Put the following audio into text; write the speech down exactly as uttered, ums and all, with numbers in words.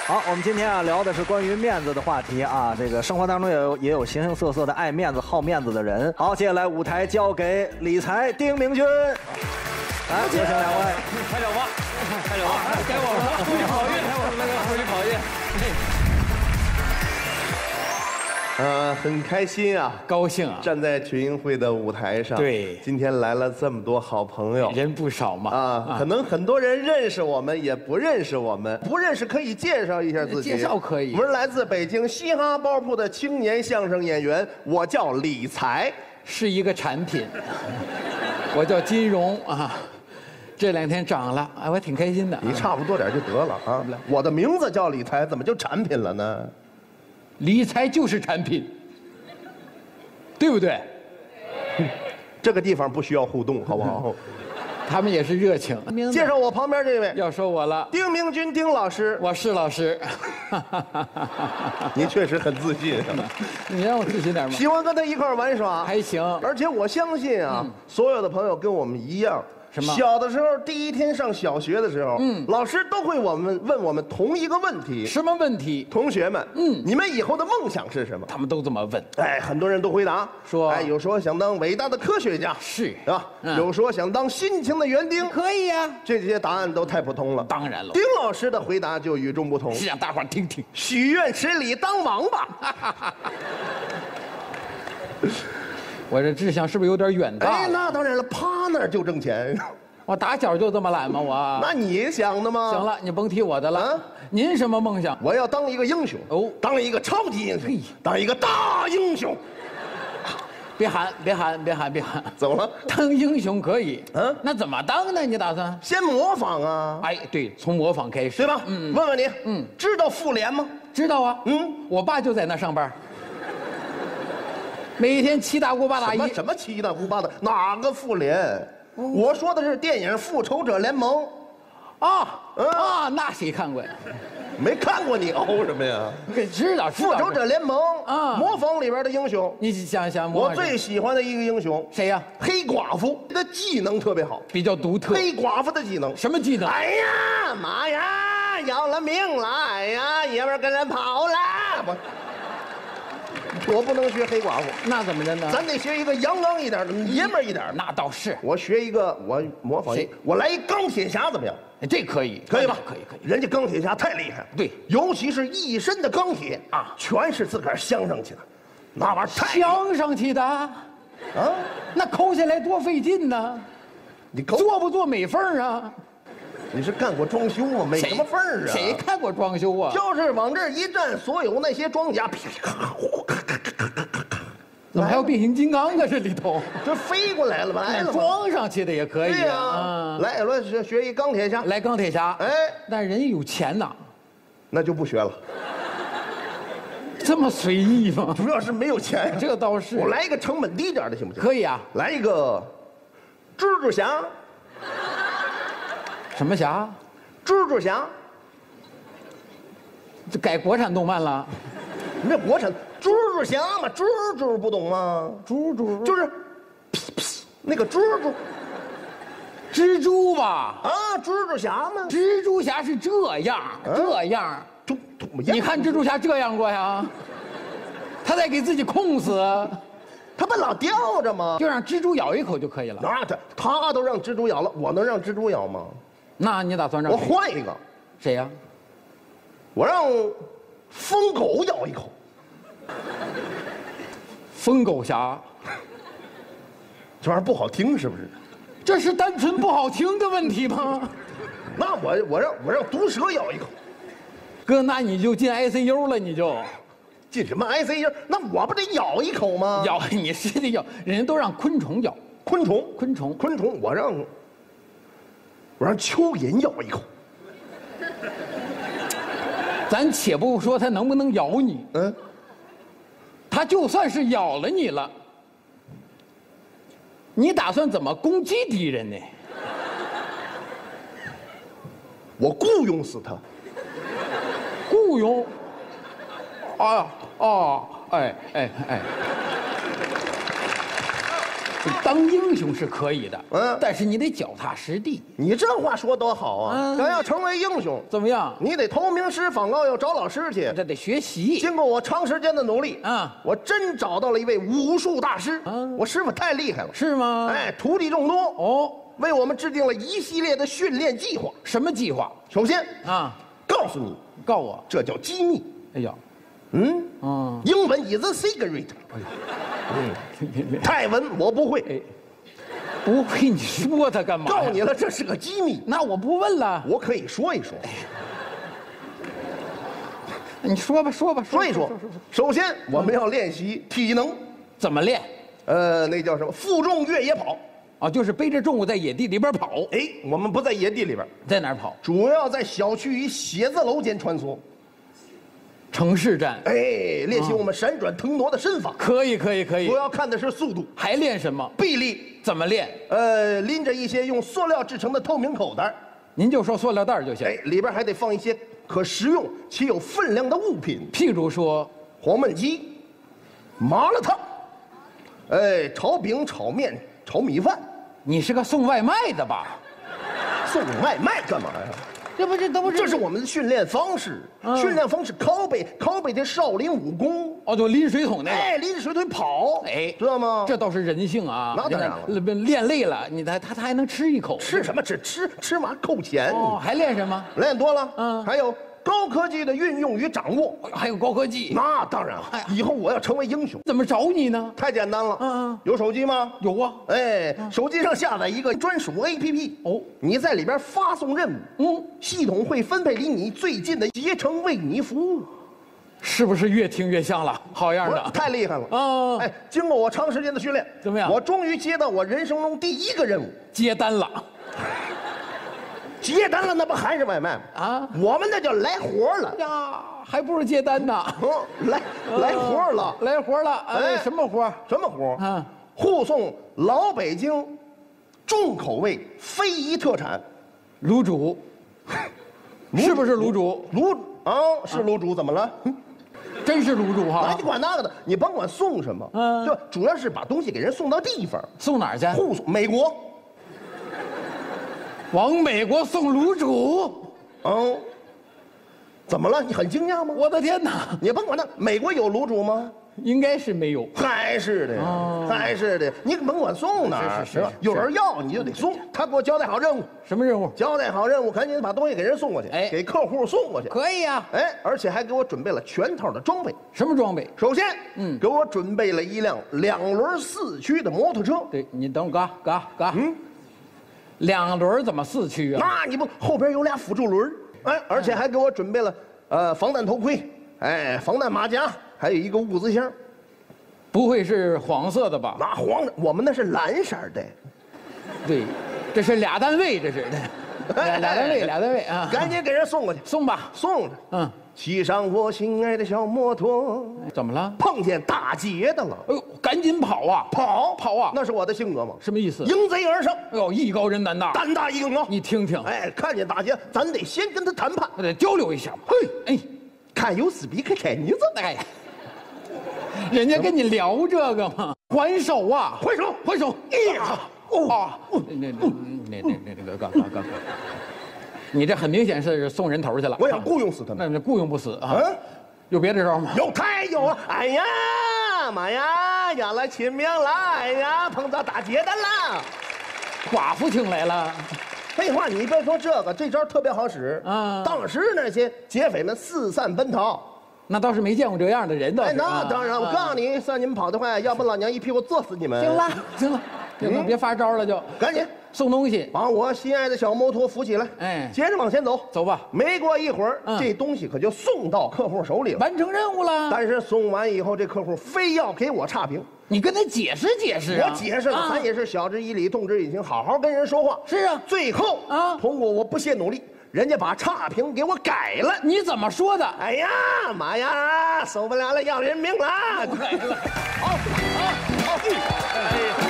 好，我们今天啊聊的是关于面子的话题啊。这个生活当中也有也有形形色色的爱面子、好面子的人。好，接下来舞台交给理财丁明君，来，有请两位。 开整吧，开整吧，该我们了，祝你好运，该我们了，祝你好运。 呃，很开心啊， 高兴啊， 站在群英会的舞台上。 对， 今天来了这么多好朋友， 人不少嘛。 啊，可能很多人认识我们，也不认识我们。不认识可以介绍一下自己。 介绍可以。 我们来自北京嘻哈包铺的青年相声演员，我叫李财， 是一个产品。我叫金融啊，这两天涨了，哎，我还挺开心的。 你差不多点就得了啊。我的名字叫李财，怎么就产品了呢？ 理财就是产品，对不对？ 这个地方不需要互动，好不好？ 他们也是热情。 介绍我旁边这位， 要说我了， 丁明君，丁老师， 我是老师。 你确实很自信。 你让我自信点吗？ 喜欢跟他一块儿玩耍， 还行。 而且我相信啊， 嗯、 所有的朋友跟我们一样。 什么？ 小的时候，第一天上小学的时候，嗯，老师都会我们问我们同一个问题。 什么问题？ 同学们，嗯，你们以后的梦想是什么？ 他们都这么问。 哎，很多人都回答说， 哎，有说想当伟大的科学家， 是是吧？嗯、有说想当辛勤的园丁， 可以呀、啊。 这些答案都太普通了。 当然了， 丁老师的回答就与众不同， 是让大伙儿听听。 许愿池里当王八。 我这志向是不是有点远大？ 哎，那当然了，趴那儿就挣钱。 我打小就这么懒吗？我那你想的吗？ 行了，你甭提我的了。啊、您什么梦想？ 我要当一个英雄哦，当一个超级英雄，当一个大英雄。 别喊，别喊，别喊，别喊！ 怎么了？ 当英雄可以，嗯，那怎么当呢？你打算？ 先模仿啊！ 哎，对，从模仿开始， 对吧？嗯，问问你，嗯，知道妇联吗？ 知道啊，嗯，我爸就在那上班。每天七大姑八大姨。 什么什么七大姑八大？哪个妇联？我说的是电影《复仇者联盟》， 啊啊，那谁看过呀？ 没看过你熬什么呀？ 知道， 《复仇者联盟》啊，模仿里边的英雄。 你想想， 我最喜欢的一个英雄谁呀？ 黑寡妇的技能特别好， 比较独特。 黑寡妇的技能什么技能？ 哎呀妈呀，要了命了！哎呀，爷们跟人跑了！我。我不能学黑寡妇， 那怎么着呢？ 咱得学一个阳刚一点的、爷们儿一点的。 那倒是， 我学一个，我模仿一，我来一钢铁侠怎么样？ 这可以， 可以吧？ 可以，可以。 人家钢铁侠太厉害了， 对， 尤其是一身的钢铁啊，全是自个儿镶上去的，那玩意儿太镶上去的啊，那抠下来多费劲呢。 你做不做美缝啊？ 你是干过装修吗？美什么缝啊？ 谁看过装修啊？ 就是往这一站，所有那些庄稼，噼里咔啦， 怎么还有变形金刚啊？这里头这飞过来了吧？来了， 装上去的也可以对呀。来，我学学一钢铁侠。 来钢铁侠， 哎， 但人家有钱呐， 那就不学了。 这么随意吗？ 主要是没有钱。 这倒是。 我来一个成本低点的行不行？ 可以啊。 来一个蜘蛛侠。 什么侠？ 蜘蛛侠。 这改国产动漫了？ 那国产蜘蛛侠嘛，蜘蛛不懂吗？ 蜘蛛就是，噗噗那个蜘蛛， 蜘蛛吧？ 啊，蜘蛛侠嘛。 蜘蛛侠是这样，这样。你看蜘蛛侠这样过呀？他在给自己控死。 他不老吊着吗？ 就让蜘蛛咬一口就可以了。 那他他都让蜘蛛咬了，我能让蜘蛛咬吗？ 那你打算让？ 我换一个。 谁呀？ 我让疯狗咬一口。 疯狗侠， 这玩意儿不好听是不是？ 这是单纯不好听的问题吗？ 那我我让我让毒蛇咬一口。 哥，那你就进 I C U 了，你就。 进什么 I C U？ 那我不得咬一口吗？ 咬你是得咬，人家都让昆虫咬。 昆虫， 昆虫， 昆虫，我让我让蚯蚓咬一口。 咱且不说它能不能咬你， 嗯， 它就算是咬了你了，你打算怎么攻击敌人呢？ 我雇佣死他。 雇佣？啊哦，哎哎哎！ 当英雄是可以的， 嗯但是你得脚踏实地。 你这话说多好啊！ 嗯想要成为英雄， 怎么样？ 你得投名师访告，要找老师去。 这得学习。 经过我长时间的努力， 啊我真找到了一位武术大师。 啊我师傅太厉害了， 是吗？ 哎，徒弟众多， 哦， 为我们制定了一系列的训练计划。 什么计划首先， 啊？ 告诉你， 告我。 这叫机密。 哎呀， 嗯， 嗯， 英文 is a secret。嗯，泰文我不会。 哎，不会你说它干嘛呀？ 告诉你了，这是个机密， 那我不问了。 我可以说一说。 你说吧，说吧， 说一说。首先，我们要练习体能， 怎么练？ 呃，那叫什么？负重越野跑。 啊，就是背着重物在野地里边跑。 哎，我们不在野地里边， 在哪儿跑？ 主要在小区与写字楼间穿梭。 城市战。 哎，练习我们闪转腾挪的身法。 可以，可以，可以主。要看的是速度、 还练什么？ 臂力。 怎么练？ 呃，拎着一些用塑料制成的透明口袋， 您就说塑料袋儿就行。 哎，里边还得放一些可食用且有分量的物品， 譬如说， 黄焖鸡、麻辣烫，哎，炒饼、炒面、炒米饭。 你是个送外卖的吧？ 送外卖干嘛呀？ 这不这都不是？ 这是我们的训练方式， 嗯训练方式拷贝拷贝的少林武功。 哦，就拎水桶那个。 哎，拎着水腿跑， 哎， 知道吗？ 这倒是人性啊！ 那当然了你看练累了，你他他他还能吃一口。 吃什么吃？吃吃完扣钱。 哦，还练什么？ 练多了， 嗯还有高科技的运用与掌握。 还有高科技。 那当然了哎呀， 以后我要成为英雄， 怎么找你呢？ 太简单了。 嗯嗯有手机吗？ 有啊。 哎，手机上下载一个专属 A P P， 哦你在里边发送任务， 嗯， 系统会分配离你最近的携程为你服务。 是不是越听越像了？好样我的！ 太厉害了啊哎，经过我长时间的训练， 怎么样我终于接到我人生中第一个任务， 接单了接单了，那不还是外卖吗？ 啊！ 我们那叫来活了， 呀，还不如接单呢。 嗯，来来活了， 来活了。哎， 哎什么活？ 什么活？ 啊， 护送老北京重口味非遗特产卤煮，是不是卤煮？ 卤啊，是卤煮，怎么了？ 真是卤煮哎， 哈你！管那个的，你甭管送什么， 嗯就主要是把东西给人送到地方， 送哪儿去？ 护送美国。 往美国送卤煮？ 嗯，怎么了？你很惊讶吗？ 我的天哪！ 你甭管那，美国有卤煮吗？ 应该是没有。 还是的呀， 哦还是的，你甭管送哪儿， 是是是吧？有人要你就得送，他给我交代好任务， 什么任务？ 交代好任务，赶紧把东西给人送过去， 哎给客户送过去。 可以呀。 哎，而且还给我准备了全套的装备。 什么装备？ 首先， 嗯给我准备了一辆两轮四驱的摩托车。 对你等我，嘎嘎嘎。嗯，两轮怎么四驱啊？ 那你不后边有俩辅助轮儿哎，而且还给我准备了呃防弹头盔，哎，防弹马甲，还有一个物资箱。 不会是黄色的吧？ 那黄的，我们那是蓝色的。 对，这是俩单位，这是俩俩单位，俩单位啊！ 赶紧给人送过去， 送吧。 送着。 嗯， 骑上我心爱的小摩托， 怎么了？ 碰见打劫的了， 哎呦，赶紧跑啊！ 跑跑啊！ 那是我的性格吗？ 什么意思？ 迎贼而上， 哎呦，艺高人胆大， 胆大硬啊！ 你听听， 哎，看见打劫，咱得先跟他谈判。 那得交流一下嘛。 嘿， 哎， 看有死比可看妮子， 哎，人家跟你聊这个嘛，还手啊， 还手， 还手！ 哎呀，哦， 啊，那那那那那那个干干干！你这很明显是送人头去了。 我想雇佣死他们。 那那雇佣不死啊？ 嗯， 有别的招吗？ 有太有了！哎呀妈呀，要来亲命了！哎呀，碰到打劫的了。 寡妇请来了。 废话，你别说这个，这招特别好使啊当时那些劫匪们四散奔逃。 那倒是没见过这样的人倒是。 哎，那当然，我告诉啊你，算你们跑得快，要不老娘一屁股坐死你们。 行了，行了，别别发招了，就赶紧送东西， 把我心爱的小摩托扶起来。 哎接着往前走， 走吧， 没过一会儿， 嗯这东西可就送到客户手里了。 完成任务了。 但是送完以后，这客户非要给我差评。 你跟他解释解释啊。 我解释了， 啊咱也是晓之以理，动之以情，好好跟人说话。 是啊最后啊通过我不懈努力，人家把差评给我改了。 你怎么说的？ 哎呀妈呀，受不了了，要人命了！ 改了。 好，好，好，哎呀。